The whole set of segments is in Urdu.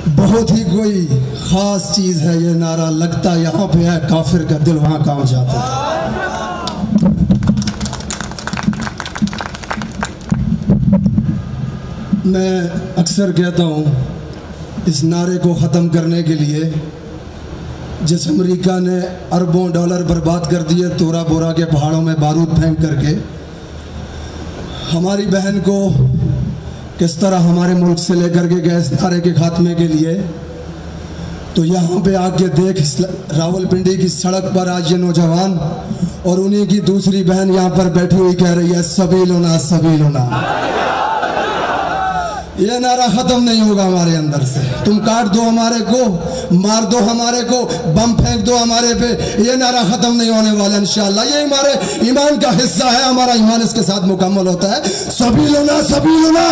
بہت ہی کوئی خاص چیز ہے یہ نعرہ، لگتا یہاں پہ ہے کافر کا دل وہاں کام جاتا ہے۔ میں اکثر کہتا ہوں اس نعرے کو ختم کرنے کے لیے جس امریکہ نے اربوں ڈالر برباد کر دیے تورا بورا کے پہاڑوں میں بارود پھینک کر کے، ہماری بہن کو کس طرح ہمارے ملک سے لے کر کے گئے اس نعرے کے خاتمے کے لیے، تو یہاں پہ آ کے دیکھ راول پنڈی کی سڑک پر آج یہ نوجوان اور انہیں کی دوسری بہن یہاں پر بیٹھی ہوئی کہہ رہی ہے سبیلنا سبیلنا۔ یہ نعرہ ختم نہیں ہوگا ہمارے اندر سے، تم کاٹ دو ہمارے کو، مار دو ہمارے کو، بم پھینک دو ہمارے پہ، یہ نعرہ ختم نہیں ہونے والا انشاءاللہ۔ یہ ہمارے ایمان کا حصہ ہے، ہمارا ایمان اس کے ساتھ مکمل ہوتا ہے۔ سبیلنا سبیلنا۔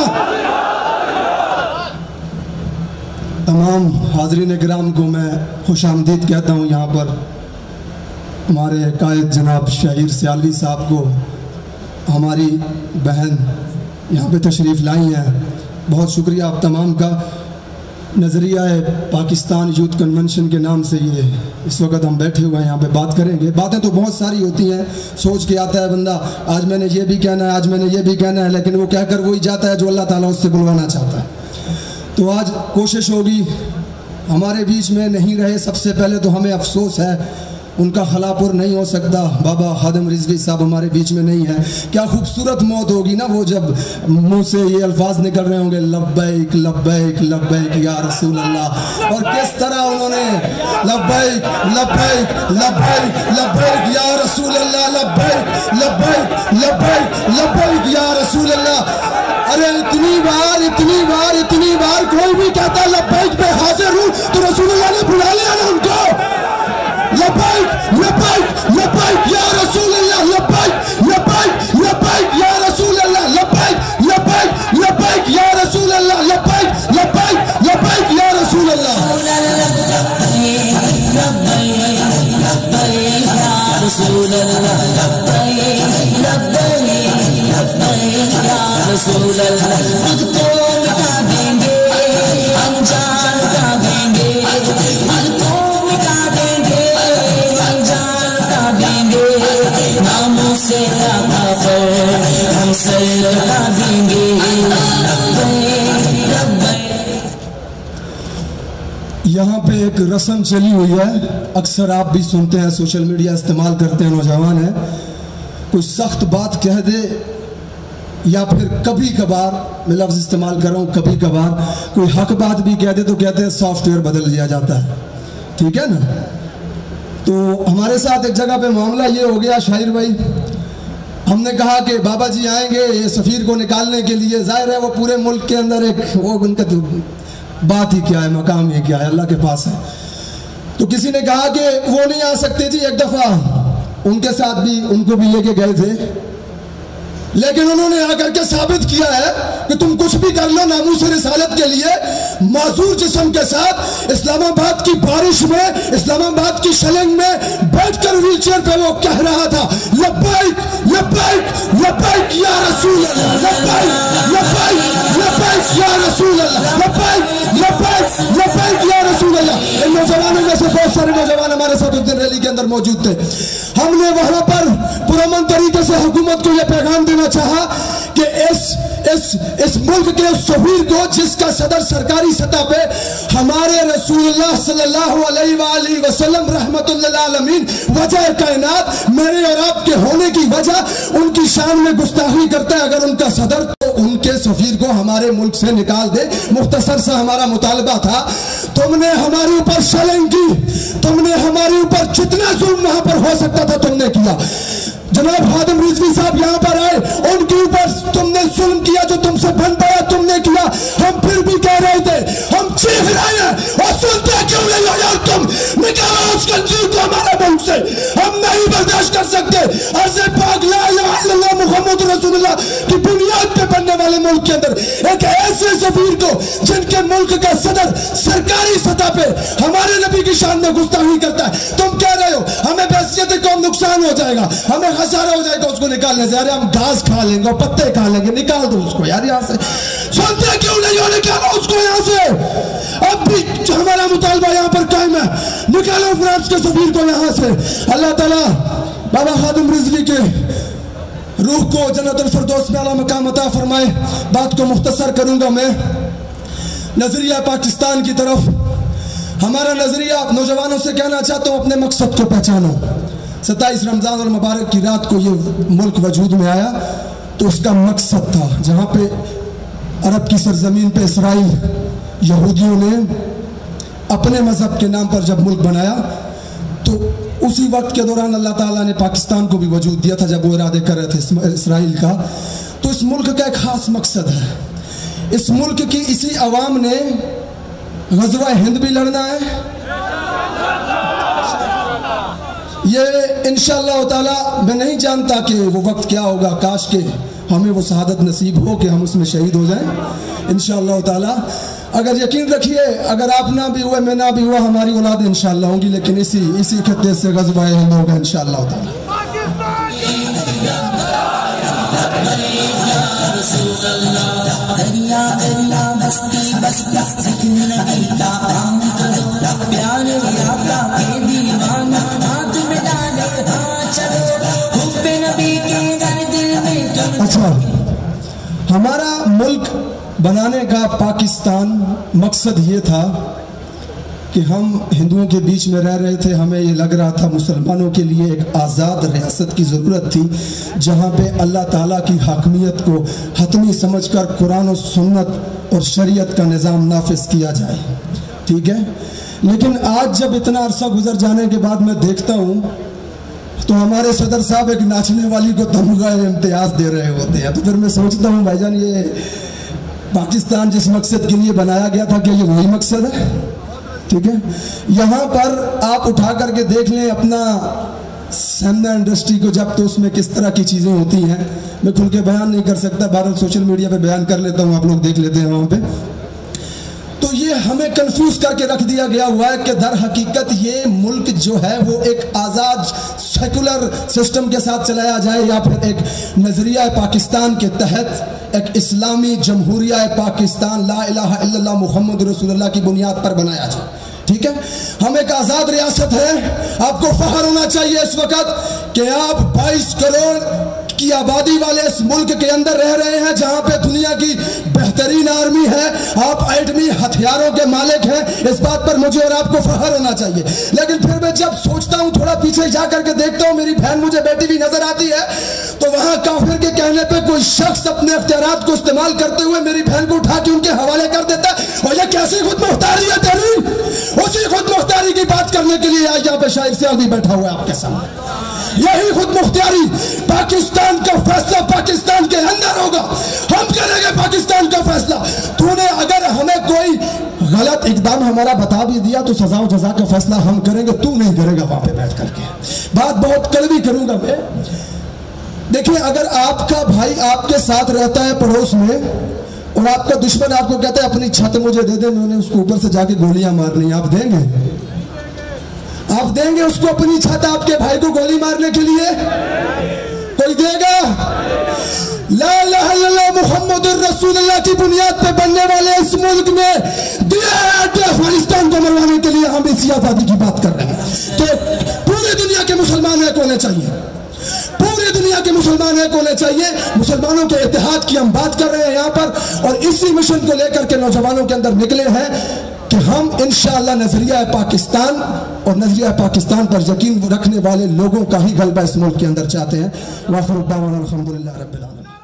تمام حاضرین کرام کو میں خوش آمدید کہتا ہوں یہاں پر، ہمارے قائد جناب شہیر سیالوی صاحب کو، ہماری بہن یہاں پہ تشریف لائی ہیں، بہت شکریہ آپ تمام کا۔ نظریہ پاکستان یوتھ کنونشن کے نام سے یہ اس وقت ہم بیٹھے ہوئے ہیں، یہاں پہ بات کریں گے۔ باتیں تو بہت ساری ہوتی ہیں، سوچ کے آتا ہے بندہ آج میں نے یہ بھی کہنا ہے، آج میں نے یہ بھی کہنا ہے، لیکن وہ کہہ کر وہی جاتا ہے جو اللہ تعالیٰ اس سے بلوانا چاہتا ہے۔ تو آج کوشش ہوگی، ہمارے بیچ میں نہیں رہے، سب سے پہلے تو ہمیں افسوس ہے، ان کا خلا پر نہیں ہو سکتا، بابا خادم رضوی صاحب ہمارے بیچ میں نہیں ہے۔ کیا خوبصورت موت ہوگی نا وہ جب منہ سے یہ الفاظ نکل رہے ہوں گے لبیک لبیک لبیک یا رسول اللہ، اور کس طرح انہوں نے لبیک لبیک لبیک لبیک یا رسول اللہ، لبیک لبیک لبیک لبیک یا رسول اللہ۔ ارے اتنی بار کوئی بھی کہتا لبیک میں حاضر ہوں تو رسول اللہ نے بلا لیا نا ان کو۔ لبیک لبیک لبیک یا رسول اللہ، لبیک لبیک لبیک یا رسول اللہ، لبیک لبیک لبیک یا رسول اللہ، لبیک لبیک لبیک یا رسول اللہ۔ رسول اللہ لبیک لبیک لبیک یا رسول اللہ۔ خود کو مٹا دیں گے، انجان کا دیں گے، خود کو مٹا دیں گے، انجان کا دیں گے، ناموں سے کافر ہم سر کا دیں گے، لبیک لبیک۔ یہاں پہ ایک رسم چلی ہوئی ہے، اکثر آپ بھی سنتے ہیں، سوشل میڈیا استعمال کرتے ہیں، نوجوان ہیں، کوئی سخت بات کہہ دے یا پھر کبھی کبھار، میں لفظ استعمال کر رہا ہوں کبھی کبھار، کوئی حق بات بھی کہہ دے تو کہتے ہیں سافٹ ویئر بدل دیا جاتا ہے، ٹھیک ہے نا۔ تو ہمارے ساتھ ایک جگہ پہ معاملہ یہ ہو گیا شاہر بھائی، ہم نے کہا کہ بابا جی آئیں گے یہ سفیر کو نکالنے کے لیے، ظاہر ہے وہ پورے ملک کے اندر ایک وہ ان کا بات ہی کیا ہے، مقام ہی کیا ہے، اللہ کے پاس ہے۔ تو کسی نے کہا کہ وہ نہیں آ سکتے جی، ایک دفعہ ان کے ساتھ بھی ان کو بھی لے کے گئے تھے، لیکن انہوں نے آ کر کے ثابت کیا ہے کہ تم کچھ بھی کر لو ناموس رسالت کے لیے، معذور جسم کے ساتھ اسلام آباد کی بارش میں، اسلام آباد کی شلنگ میں بیٹھ کر ویل چیئر پہ وہ کہہ رہا تھا لبیک لبیک لبیک یا رسول اللہ، لبیک لبیک لبیک یا رسول اللہ، لبیک لبیک لبیک یا رسول اللہ۔ ان نوجوانوں میں سے بہت سارے نوجوان ہمارے ساتھ اس دن ریلی کے اندر موجود تھے۔ ہم نے وہاں پر پرامن طریقے سے حکومت کو یہ پیغام دینا چاہا کہ اس ملک کے سفیر کو جس کا صدر سرکاری سطح پہ ہمارے رسول اللہ صلی اللہ علیہ وآلہ وسلم رحمت للعالمین وجہ کائنات، میرے اور آپ کے ہونے کی وجہ ان کی شان میں گستاخی کرتا ہے، اگر ان کا صدر تو ان کے سفیر کو ہمارے ملک سے نکال دے۔ مختصر سا ہمارا مطالبہ تھا، تم نے ہمارے اوپر شلنگ کی، تم نے ہمارے اوپر جتنا ظلم وہاں پر ہو سکتا تھا تم نے کیا۔ جناب خادم رضوی صاحب یہاں پر آئے، ان کے اوپر تم نے ظلم کیا، جو تم سے بن پایا تم نے کیا۔ ہم پھر بھی کہہ رہے تھے، ہم چیخ رہے ہیں اور سنتے کیوں نہیں ہو یار، تم نکالو اس کنجیر کو ہمارے ملک سے، ہم نہیں برداشت کر سکتے۔ عرض پاک لا الہ الا اللہ محمد رسول اللہ کی بنیاد پہ بننے والے ملک کے اندر ایک ایسے سفیر کو جن کے ملک کا صدر سرکاری سطح پہ ہمارے نبی کی شان میں گستاخی کرتا ہے، تم کہہ رہے ہو ہمیں بحیثیت قوم نقصان ہو جائے گا، ہمیں خسارہ ہو جائے گا اس کو نکالنے سے۔ ارے ہم گھاس کھا لیں گے، پتے کھا لیں گے، نکال دو اس کو یار یہاں سے۔ سنتے کیوں نہیں ہو، نکالو اس کو یہاں سے۔ اب بھی غلبہ یہاں پر قائم ہے. نکالو فرانس کے سفیر کو یہاں سے. اللہ تعالیٰ بابا خادم رضوی کے روح کو جنت الفردوس میں اعلیٰ مقام عطا فرمائے. بات کو مختصر کروں گا میں. نظریہ پاکستان کی طرف ہمارا نظریہ نوجوانوں سے کہنا چاہتا ہوں اپنے مقصد کو پہچانو. 27 رمضان المبارک کی رات کو یہ ملک وجود میں آیا تو اس کا مقصد تھا جہاں پہ عرب کی سرزمین پہ اسرائیل یہودیوں نے اپنے مذہب کے نام پر جب ملک بنایا تو اسی وقت کے دوران اللہ تعالیٰ نے پاکستان کو بھی وجود دیا تھا جب وہ ارادے کر رہے تھے اسرائیل کا. تو اس ملک کا ایک خاص مقصد ہے. اس ملک کی اسی عوام نے غزوہ ہند بھی لڑنا ہے. یہ انشاءاللہ تعالیٰ میں نہیں جانتا کہ وہ وقت کیا ہوگا. کاش کہ ہمیں وہ سعادت نصیب ہو کہ ہم اس میں شہید ہو جائیں انشاءاللہ تعالیٰ. اگر یقین رکھیے اگر آپ نہ بھی ہوئے میں نہ بھی ہوا ہماری اولاد انشاءاللہ ہوں گی لیکن اسی خطے سے غزوہ ہند ہوگا انشاءاللہ تعالیٰ. اچھا ہمارا ملک بنانے کا پاکستان مقصد یہ تھا کہ ہم ہندوؤں کے بیچ میں رہ رہے تھے. ہمیں یہ لگ رہا تھا مسلمانوں کے لیے ایک آزاد ریاست کی ضرورت تھی جہاں پہ اللہ تعالیٰ کی حاکمیت کو حتمی سمجھ کر قرآن و سنت اور شریعت کا نظام نافذ کیا جائے. ٹھیک ہے. لیکن آج جب اتنا عرصہ گزر جانے کے بعد میں دیکھتا ہوں تو ہمارے صدر صاحب ایک ناچنے والی کو تمغہ امتیاز دے رہے ہوتے ہیں. تو پھر میں سوچتا ہوں بھائی جان یہ پاکستان جس مقصد کے لیے بنایا گیا تھا کیا یہ وہی مقصد ہے؟ ٹھیک ہے. یہاں پر آپ اٹھا کر کے دیکھ لیں اپنا سینما انڈسٹری کو جب تو اس میں کس طرح کی چیزیں ہوتی ہیں میں کھل کے بیان نہیں کر سکتا. بہرحال سوشل میڈیا پہ بیان کر لیتا ہوں آپ لوگ دیکھ لیتے ہیں وہاں پہ. تو یہ ہمیں کنفیوز کر کے رکھ دیا گیا ہوا ہے کہ در حقیقت یہ ملک جو ہے وہ ایک آزاد سیکولر سسٹم کے ساتھ چلایا جائے یا پھر ایک نظریہ پاکستان کے تحت ایک اسلامی جمہوریہ پاکستان لا الہ الا اللہ محمد رسول اللہ کی بنیاد پر بنایا جائے. ٹھیک ہے. ہم ایک آزاد ریاست ہے. آپ کو فخر ہونا چاہیے اس وقت کہ آپ 22 کروڑ کی آبادی والے اس ملک کے اندر رہ رہے ہیں جہاں پہ دنیا کی بہترین آرمی ہے. آپ ایٹمی ہتھیاروں کے مالک ہیں. اس بات پر مجھے اور آپ کو فخر ہونا چاہیے. لیکن پھر میں جب سوچتا ہوں تھوڑا پیچھے جا کر کے دیکھتا ہوں میری بہن مجھے بیٹی بھی نظر آتی ہے تو وہاں کافر کے کہنے پہ کوئی شخص اپنے اختیارات کو استعمال کرتے ہوئے میری بہن کو اٹھا کے ان کے حوالے کر دیتا ہے. اور یہ کیسی خود مختاری ہے تیری؟ اسی خود مختاری کی بات کرنے کے لیے آج یہاں پہ شاعر سیاسی بیٹھا ہوا ہے آپ کے سامنے. یہی خود مختاری پاکستان کا فیصلہ پاکستان کے اندر ہوگا. ہم کریں گے پاکستان کا فیصلہ. تو نے اگر ہمیں کوئی غلط اقدام ہمارا بتا بھی دیا تو سزا و جزا کا فیصلہ ہم کریں گے. تو نہیں کرے گا وہاں پہ بیٹھ کر کے. بات بہت کڑوی کروں گا میں. دیکھیں اگر آپ کا بھائی آپ کے ساتھ رہتا ہے پڑوس میں اور آپ کا دشمن آپ کو کہتا ہے اپنی چھت مجھے دے دے میں انہیں اس کو اوپر سے جا کے گولیاں مارنی آپ دیں گے؟ آپ دیں گے اس کو اپنی چھت آپ کے بھائی کو گولی مارنے کے لیے؟ کوئی دے گا؟ لا الہ الا اللہ محمد الرسول اللہ کی بنیاد پہ بننے والے اس ملک میں افغانستان کو مروانے کے لیے ہم اسی آزادی کی بات کر رہے ہیں. تو پوری دنیا کے مسلمان ایک ہونے چاہیے. پوری دنیا کے مسلمان ایک ہونے چاہیے. مسلمانوں کے اتحاد کی ہم بات کر رہے ہیں یہاں پر اور اسی مشن کو لے کر کے نوجوانوں کے اندر نکلے ہیں کہ ہم انشاءاللہ نظریہ پاکستان اور نظریہ پاکستان پر یقین رکھنے والے لوگوں کا ہی غلبہ اس ملک کے اندر چاہتے ہیں. وآخر دعوانا الحمدللہ رب العالمین.